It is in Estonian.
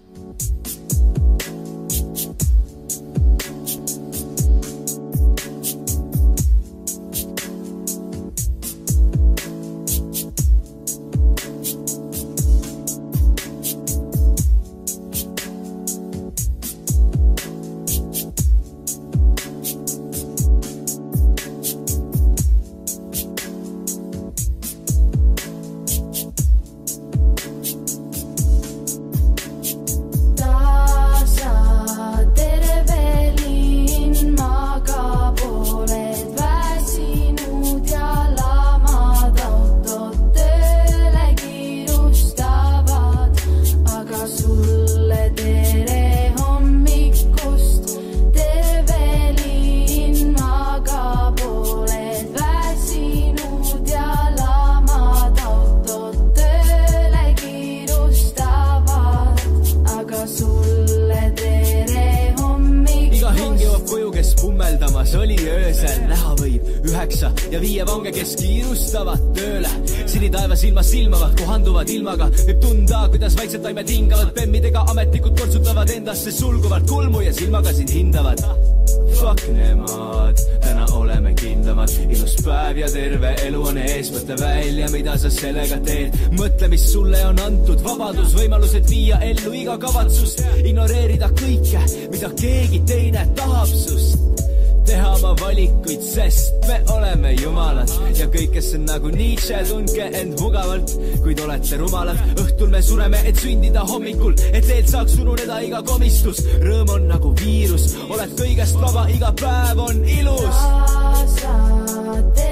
Ja 5 vange, kes kiirustavad tööle. Sinitaevas ilmas silmavad, kohanduvad ilmaga. Võib tunda, kuidas vaikselt taimed hingavad. Bemmidega ametlikud kortsutavad endasse sulguvalt kulmu ja silmaga sind hindavad. Fuck nemad, täna oleme kindlamad. Ilus päev ja terve elu on ees. Mõtle välja, mida sa sellega teed. Mõtle, mis sulle on antud. Vabadus, võimalused viia ellu iga kavatsust. Ignoreerida kõike, mida keegi teine tahab sust. Teha oma valikuid, sest me oleme jumalad. Ja kõik, kes on nagu Nietzsche, tundke end mugavalt. Kuid olete rumalad, õhtul me sureme, et sündida hommikul. Et teelt saaks ununeda iga komistus. Rõõm on nagu viirus, oled kõigest vaba, iga päev on ilus.